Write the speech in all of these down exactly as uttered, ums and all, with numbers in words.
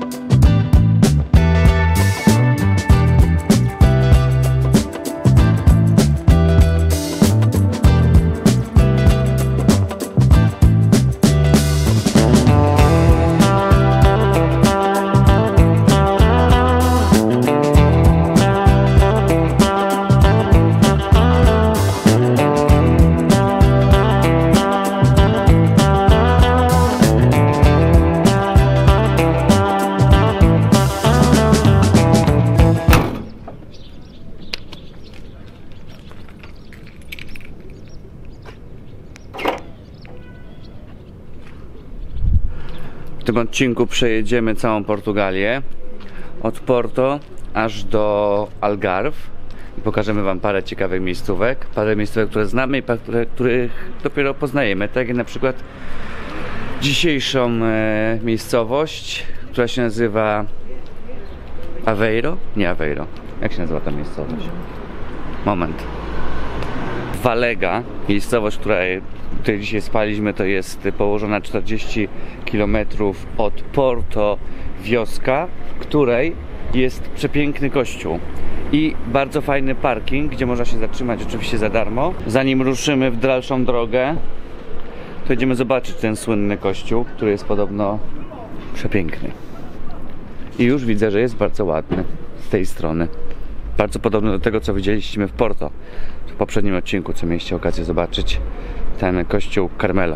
W tym odcinku przejedziemy całą Portugalię, od Porto aż do Algarve i pokażemy wam parę ciekawych miejscówek, parę miejscówek, które znamy i parę, których dopiero poznajemy, tak jak na przykład dzisiejszą e, miejscowość, która się nazywa Aveiro? Nie Aveiro. Jak się nazywa ta miejscowość? Moment. Valega, miejscowość, której tutaj dzisiaj spaliśmy, to jest położona czterdzieści kilometrów od Porto, wioska, w której jest przepiękny kościół i bardzo fajny parking, gdzie można się zatrzymać oczywiście za darmo. Zanim ruszymy w dalszą drogę, to idziemy zobaczyć ten słynny kościół, który jest podobno przepiękny. I już widzę, że jest bardzo ładny z tej strony. Bardzo podobny do tego, co widzieliśmy w Porto w poprzednim odcinku, co mieliście okazję zobaczyć, ten kościół Carmelo.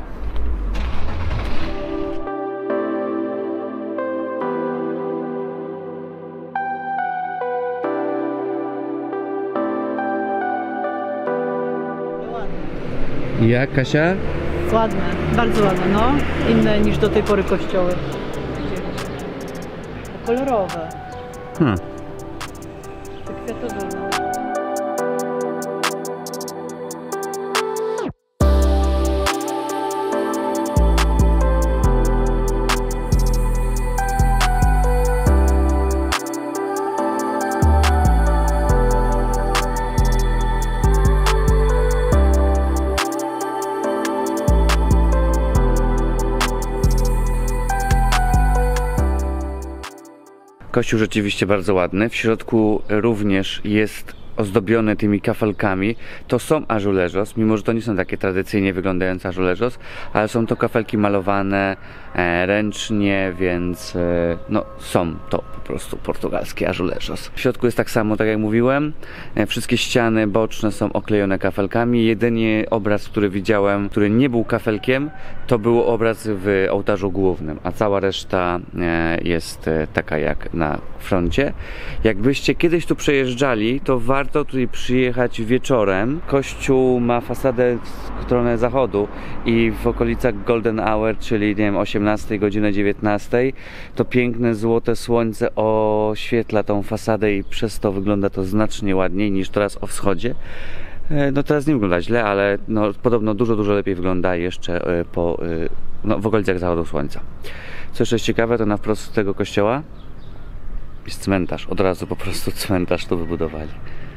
Jak, Kasia? Ładne, bardzo ładne, no. Inne niż do tej pory kościoły. Kolorowe. Hmm. Kwiatowe. Kościół rzeczywiście bardzo ładny. W środku również jest ozdobione tymi kafelkami. To są azulejos, mimo że to nie są takie tradycyjnie wyglądające azulejos, ale są to kafelki malowane e, ręcznie, więc e, no są to po prostu portugalskie azulejos. W środku jest tak samo, tak jak mówiłem. E, wszystkie ściany boczne są oklejone kafelkami. Jedynie obraz, który widziałem, który nie był kafelkiem, to był obraz w ołtarzu głównym, a cała reszta e, jest e, taka jak na froncie. Jakbyście kiedyś tu przejeżdżali, to warto Warto tutaj przyjechać wieczorem. Kościół ma fasadę w stronę zachodu i w okolicach Golden Hour, czyli nie wiem, osiemnastej godziny dziewiętnastej, to piękne złote słońce oświetla tą fasadę i przez to wygląda to znacznie ładniej niż teraz o wschodzie. No teraz nie wygląda źle, ale no, podobno dużo, dużo lepiej wygląda jeszcze po, no, w okolicach zachodu słońca. Co jeszcze jest ciekawe, to na wprost tego kościoła jest cmentarz. Od razu po prostu cmentarz tu wybudowali.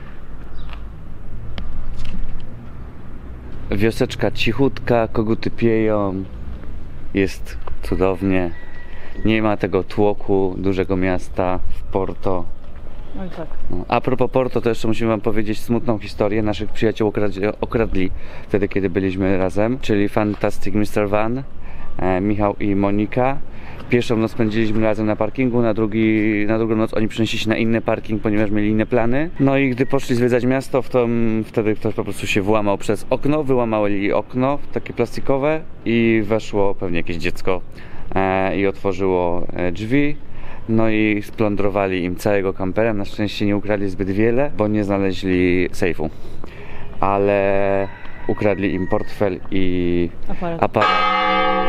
Wioseczka cichutka, koguty pieją, jest cudownie. Nie ma tego tłoku dużego miasta w Porto. No i tak. No, a propos Porto, to jeszcze musimy wam powiedzieć smutną historię. Naszych przyjaciół okradli, okradli wtedy, kiedy byliśmy razem, czyli Fantastic mister Van, e, Michał i Monika. Pierwszą noc spędziliśmy razem na parkingu, na, drugi, na drugą noc oni przenieśli się na inny parking, ponieważ mieli inne plany. No i gdy poszli zwiedzać miasto, w to, wtedy ktoś po prostu się włamał przez okno, wyłamali okno, takie plastikowe i weszło pewnie jakieś dziecko e, i otworzyło e, drzwi. No i splądrowali im całego kampera. Na szczęście nie ukradli zbyt wiele, bo nie znaleźli sejfu. Ale ukradli im portfel i aparat. aparat.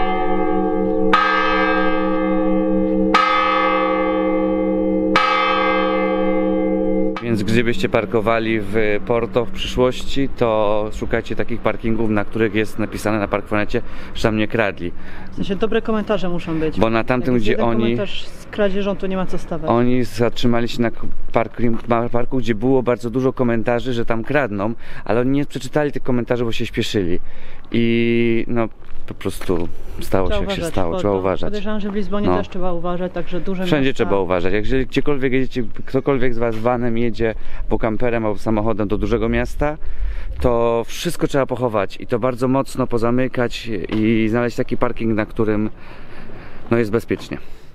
Więc gdybyście parkowali w Porto w przyszłości, to szukajcie takich parkingów, na których jest napisane na Parkfonecie, że tam nie kradli. W sensie dobre komentarze muszą być. Bo na tamtym, gdzie oni... komentarz z kradzieżą, to nie ma co stawiać. Oni zatrzymali się na parku, na parku, gdzie było bardzo dużo komentarzy, że tam kradną, ale oni nie przeczytali tych komentarzy, bo się śpieszyli. I no, po prostu stało Trzeba się, jak się uważać, stało, bo trzeba to uważać. Podejrzewam, że w Lizbonie No. też trzeba uważać, także duże Wszędzie miasta. trzeba uważać. Jak jeżeli gdziekolwiek jedziecie, ktokolwiek z Was vanem jedzie, bo kamperem albo samochodem do dużego miasta, to wszystko trzeba pochować i to bardzo mocno pozamykać i znaleźć taki parking, na którym no, jest bezpiecznie.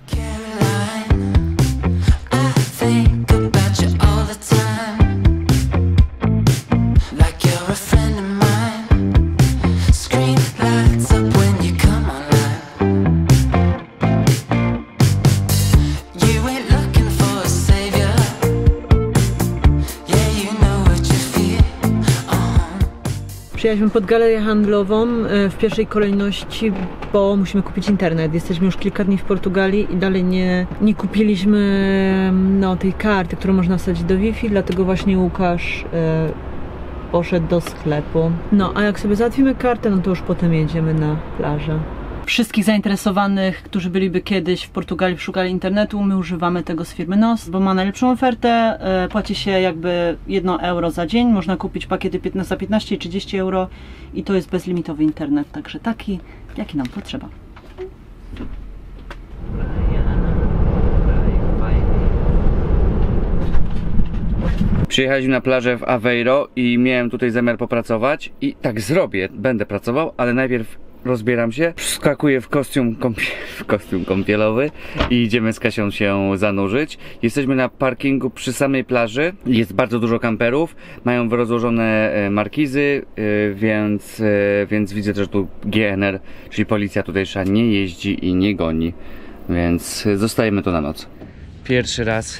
Przyjechaliśmy pod galerię handlową w pierwszej kolejności, bo musimy kupić internet. Jesteśmy już kilka dni w Portugalii i dalej nie, nie kupiliśmy no, tej karty, którą można wsadzić do Wi-Fi, dlatego właśnie Łukasz e, poszedł do sklepu. No, a jak sobie załatwimy kartę, no to już potem jedziemy na plażę. Wszystkich zainteresowanych, którzy byliby kiedyś w Portugalii, szukali internetu, my używamy tego z firmy N O S, bo ma najlepszą ofertę, e, płaci się jakby jedno euro za dzień, można kupić pakiety piętnaście za piętnaście i trzydzieści euro i to jest bezlimitowy internet, także taki, jaki nam potrzeba. Przyjechaliśmy na plażę w Aveiro i miałem tutaj zamiar popracować i tak zrobię, będę pracował, ale najpierw rozbieram się, wskakuję w kostium, kąpie w kostium kąpielowy i idziemy z Kasią się zanurzyć. Jesteśmy na parkingu przy samej plaży, jest bardzo dużo kamperów, mają rozłożone markizy, więc, więc widzę też, że tu G N R, czyli policja tutejsza, nie jeździ i nie goni, więc zostajemy tu na noc. Pierwszy raz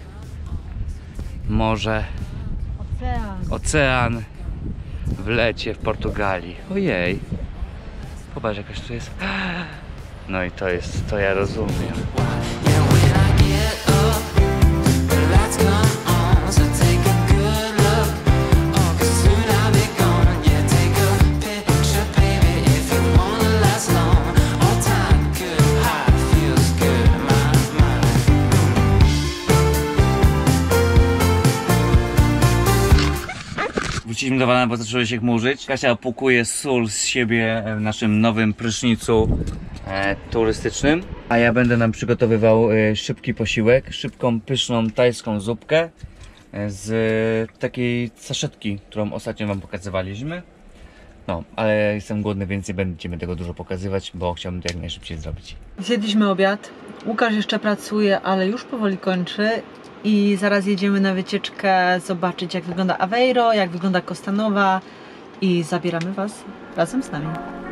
morze, Ocean. ocean w lecie w Portugalii. Ojej. Popatrz, jakaś tu jest. No i to jest, to ja rozumiem. Wróciliśmy do Wana, bo zaczęło się chmurzyć. Kasia opłukuje sól z siebie w naszym nowym prysznicu e, turystycznym. A ja będę nam przygotowywał e, szybki posiłek, szybką, pyszną tajską zupkę e, z takiej saszetki, którą ostatnio wam pokazywaliśmy. No, ale jestem głodny, więc nie będziemy tego dużo pokazywać, bo chciałbym to jak najszybciej zrobić. Zjedliśmy obiad. Łukasz jeszcze pracuje, ale już powoli kończy. I zaraz jedziemy na wycieczkę zobaczyć, jak wygląda Aveiro, jak wygląda Costa Nova i zabieramy Was razem z nami.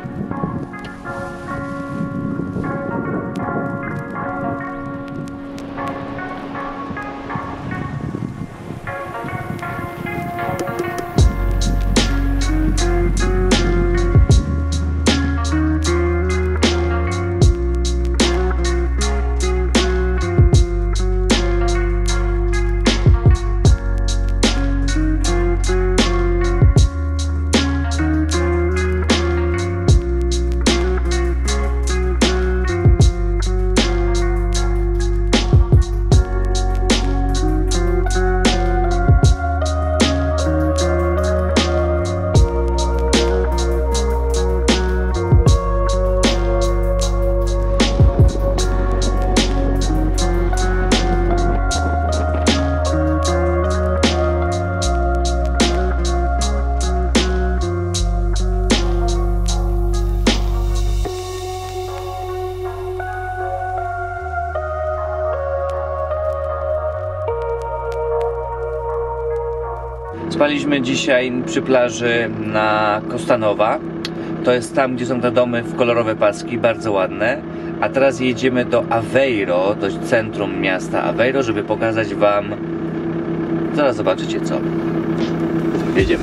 Spaliśmy dzisiaj przy plaży na Costa Nova. To jest tam, gdzie są te domy w kolorowe paski, bardzo ładne. A teraz jedziemy do Aveiro, do centrum miasta Aveiro, żeby pokazać wam... Zaraz zobaczycie co. Jedziemy.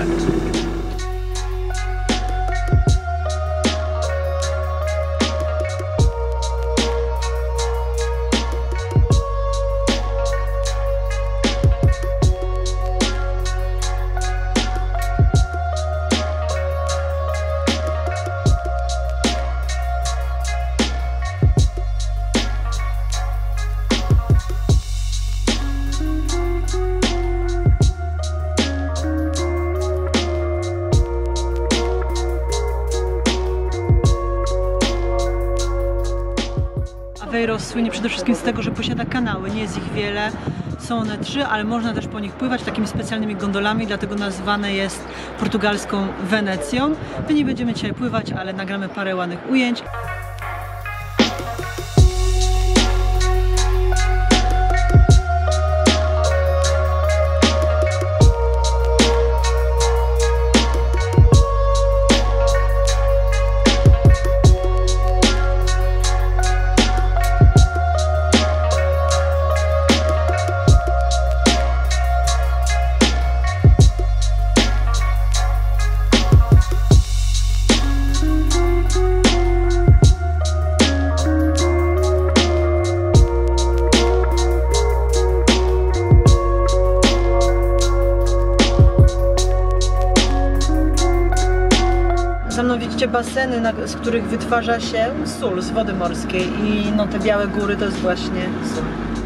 Cruzeiro słynie przede wszystkim z tego, że posiada kanały, nie jest ich wiele. Są one trzy, ale można też po nich pływać takimi specjalnymi gondolami, dlatego nazwane jest portugalską Wenecją. My nie będziemy dzisiaj pływać, ale nagramy parę ładnych ujęć. Za mną widzicie baseny, na, z których wytwarza się sól z wody morskiej i no te białe góry to jest właśnie sól.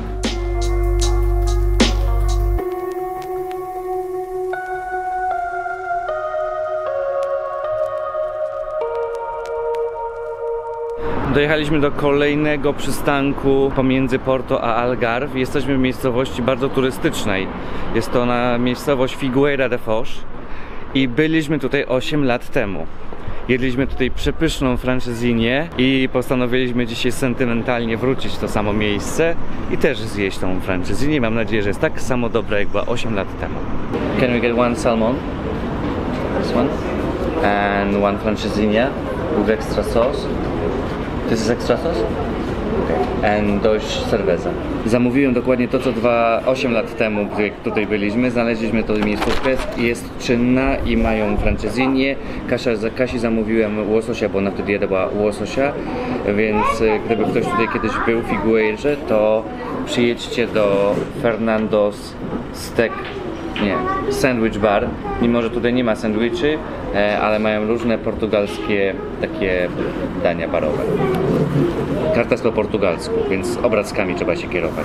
Dojechaliśmy do kolejnego przystanku pomiędzy Porto a Algarve. Jesteśmy w miejscowości bardzo turystycznej. Jest to na miejscowość Figueira da Foz i byliśmy tutaj osiem lat temu. Jedliśmy tutaj przepyszną francesinę i postanowiliśmy dzisiaj sentymentalnie wrócić w to samo miejsce i też zjeść tą francesinę. Mam nadzieję, że jest tak samo dobra, jak była osiem lat temu. Can we get one salmon? This one? And one francesinha with extra sauce. This is extra sauce? Okay. And dość cerveza. Zamówiłem dokładnie to, co dwa, osiem lat temu, jak tutaj byliśmy. Znaleźliśmy to miejscówkę, jest czynna i mają francesinę. Kasia, za Kasi zamówiłem łososia, bo ona wtedy jadła łososia. Więc gdyby ktoś tutaj kiedyś był w Figueirze, to przyjedźcie do Fernando's Steak, nie, Sandwich Bar. Mimo że tutaj nie ma sandwiczy, ale mają różne portugalskie takie dania barowe. Karta jest po portugalsku, więc obrazkami trzeba się kierować.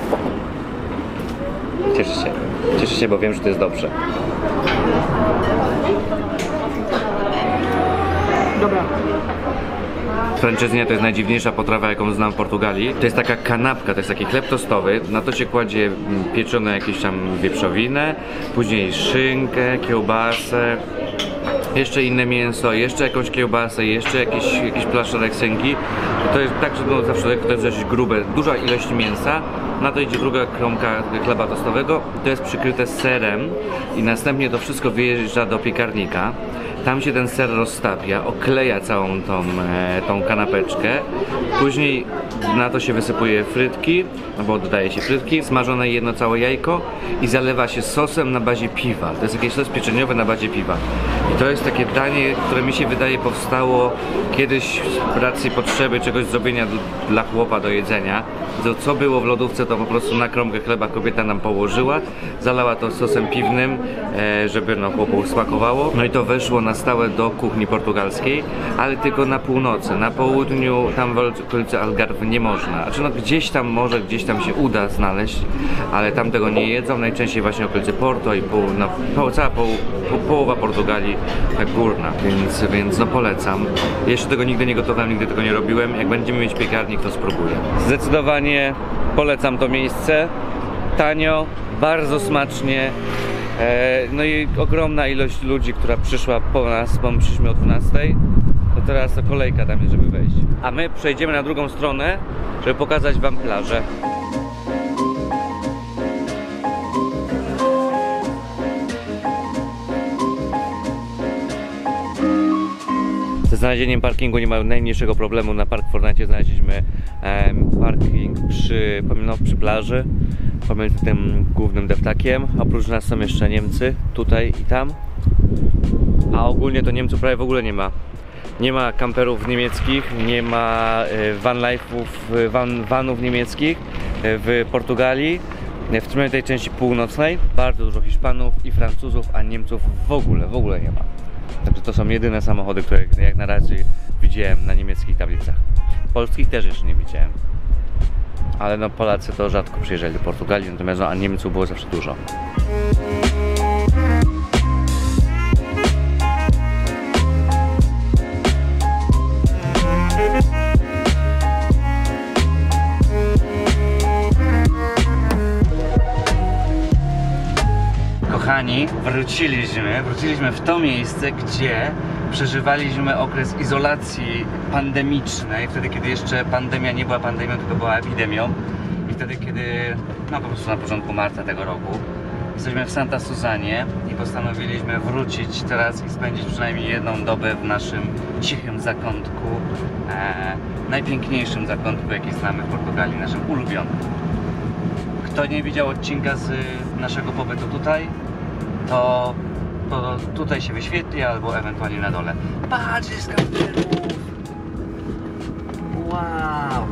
Cieszę się. Cieszę się, bo wiem, że to jest dobrze. Dobra. Francesinha to jest najdziwniejsza potrawa, jaką znam w Portugalii. To jest taka kanapka, to jest taki chleb tostowy. Na to się kładzie pieczone jakieś tam wieprzowinę, później szynkę, kiełbasę, jeszcze inne mięso, jeszcze jakąś kiełbasę, jeszcze jakiś, jakiś plaszczek szynki. To jest tak, że no zawsze to jest dość grube, duża ilość mięsa. Na to idzie druga kromka chleba tostowego. To jest przykryte serem i następnie to wszystko wyjeżdża do piekarnika. Tam się ten ser roztapia, okleja całą tą, e, tą kanapeczkę. Później na to się wysypuje frytki, no bo dodaje się frytki, smażone jedno całe jajko i zalewa się sosem na bazie piwa. To jest jakieś sos pieczeniowy na bazie piwa. I to jest takie danie, które mi się wydaje powstało kiedyś z racji potrzeby czegoś zrobienia dla chłopa do jedzenia. To co było w lodówce, to po prostu na kromkę chleba kobieta nam położyła, zalała to sosem piwnym, e, żeby no chłopu smakowało. No i to weszło na stałe do kuchni portugalskiej, ale tylko na północy. Na południu, tam w okolicy Algarve nie można. Znaczy no gdzieś tam może, gdzieś tam się uda znaleźć, ale tam tego nie jedzą. Najczęściej właśnie w okolicy Porto i pół, no, po, cała poł, po, połowa Portugalii tak górna, więc, więc no polecam. Jeszcze tego nigdy nie gotowałem, nigdy tego nie robiłem. Jak będziemy mieć piekarnik, to spróbuję. Zdecydowanie polecam to miejsce. Tanio, bardzo smacznie. No i ogromna ilość ludzi, która przyszła po nas, bo my przyszliśmy o dwunastej, to teraz to kolejka tam jest, żeby wejść. A my przejdziemy na drugą stronę, żeby pokazać wam plażę. Ze znalezieniem parkingu nie ma najmniejszego problemu. Na Park Fortnite znaleźliśmy em, parking przy, no, przy plaży, pomiędzy tym głównym deptakiem. Oprócz nas są jeszcze Niemcy, tutaj i tam. A ogólnie to Niemców prawie w ogóle nie ma. Nie ma kamperów niemieckich, nie ma van life'ów, van, vanów niemieckich w Portugalii. W tej części północnej bardzo dużo Hiszpanów i Francuzów, a Niemców w ogóle, w ogóle nie ma. Także to są jedyne samochody, które jak na razie widziałem na niemieckich tablicach. Polskich też jeszcze nie widziałem. Ale no Polacy to rzadko przyjeżdżali do Portugalii, natomiast no, a Niemców było zawsze dużo. Kochani, wróciliśmy, wróciliśmy w to miejsce, gdzie przeżywaliśmy okres izolacji pandemicznej, wtedy kiedy jeszcze pandemia nie była pandemią, tylko była epidemią i wtedy kiedy, no po prostu na początku marca tego roku. Jesteśmy w Santa Suzanie i postanowiliśmy wrócić teraz i spędzić przynajmniej jedną dobę w naszym cichym zakątku, e, najpiękniejszym zakątku, jaki znamy w Portugalii, naszym ulubionym. Kto nie widział odcinka z naszego pobytu tutaj, to, to tutaj się wyświetli, albo ewentualnie na dole. Patrz, jest kamperów! Wow!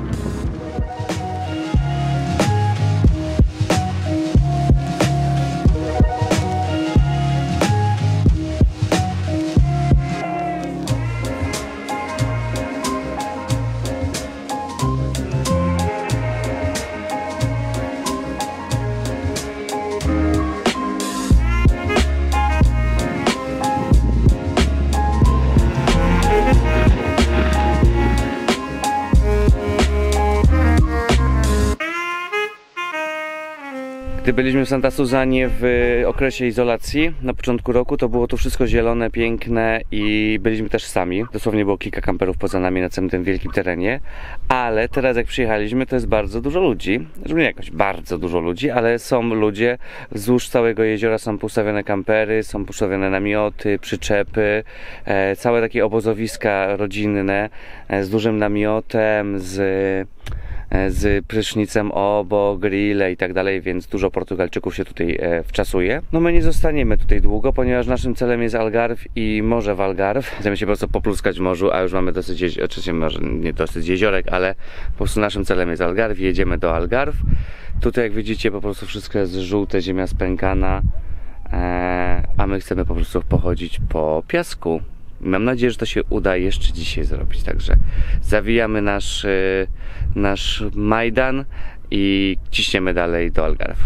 Gdy byliśmy w Santa Suzanie w okresie izolacji na początku roku, to było tu wszystko zielone, piękne i byliśmy też sami. Dosłownie było kilka kamperów poza nami na całym tym wielkim terenie, ale teraz jak przyjechaliśmy, to jest bardzo dużo ludzi. Znaczy nie jakoś bardzo dużo ludzi, ale są ludzie. Wzdłuż całego jeziora są postawione kampery, są postawione namioty, przyczepy, e, całe takie obozowiska rodzinne e, z dużym namiotem, z... z prysznicem obok, grille i tak dalej, więc dużo Portugalczyków się tutaj e, wczasuje. No my nie zostaniemy tutaj długo, ponieważ naszym celem jest Algarve i morze w Algarve. Chcemy się po prostu popluskać w morzu, a już mamy dosyć, jezi- oczywiście może nie dosyć jeziorek, ale po prostu naszym celem jest Algarve, jedziemy do Algarve. Tutaj jak widzicie po prostu wszystko jest żółte, ziemia spękana, e, a my chcemy po prostu pochodzić po piasku. Mam nadzieję, że to się uda jeszcze dzisiaj zrobić, także zawijamy nasz, nasz Majdan i ciśniemy dalej do Algarve.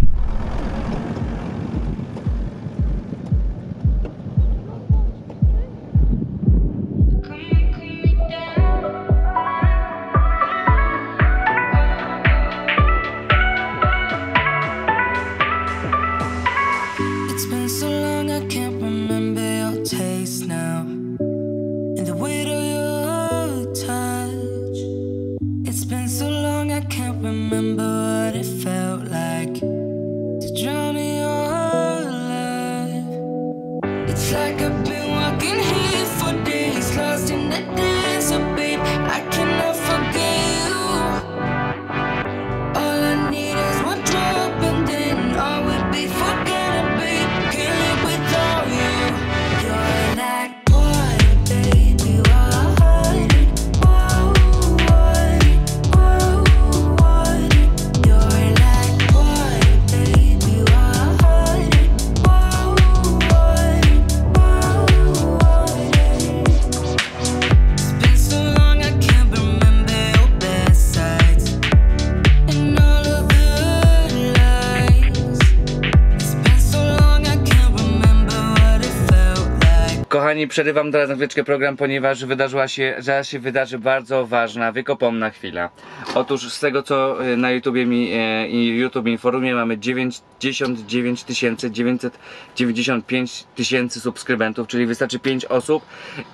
Kochani, przerywam teraz na chwileczkę program, ponieważ wydarzyła się, zaraz się wydarzy bardzo ważna, wykopomna chwila. Otóż z tego, co na YouTubie mi e, YouTube informuje, mamy dziewięćdziesiąt dziewięć tysięcy dziewięćset dziewięćdziesiąt pięć tysięcy subskrybentów, czyli wystarczy pięć osób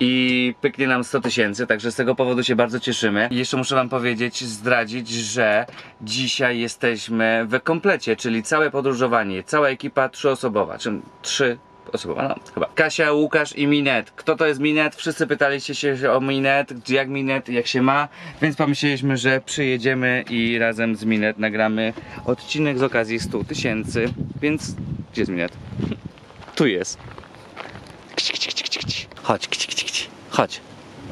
i pyknie nam sto tysięcy, także z tego powodu się bardzo cieszymy. I jeszcze muszę wam powiedzieć, zdradzić, że dzisiaj jesteśmy w komplecie, czyli całe podróżowanie, cała ekipa trzyosobowa, czym trzy osobowa, no chyba. Kasia, Łukasz i Minet. Kto to jest Minet? Wszyscy pytaliście się o Minet, jak Minet, jak się ma, więc pomyśleliśmy, że przyjedziemy i razem z Minet nagramy odcinek z okazji stu tysięcy, więc gdzie jest Minet? Tu jest. Chodź, chodź.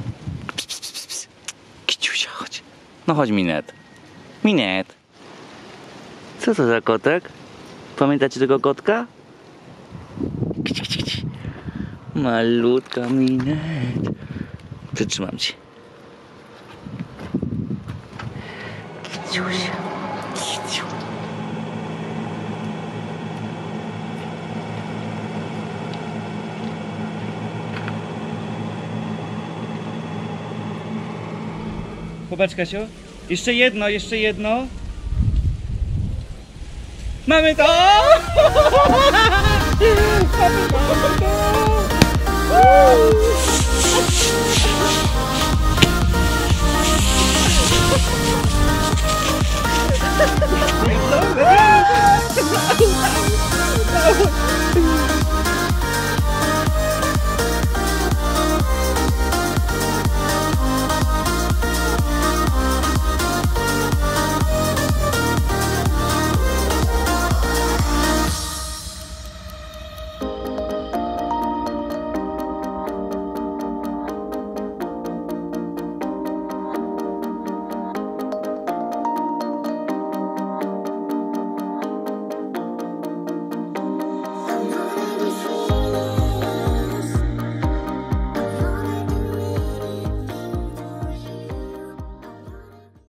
Kiciusia, chodź. No chodź, Minet. Minet. Co to za kotek? Pamiętacie tego kotka? Kici, kici, kici. Malutka Minet. Przytrzymam cię. Kiciusia. Kiciu. Popatrz, Kasiu. Jeszcze jedno, jeszcze jedno. Mamy to!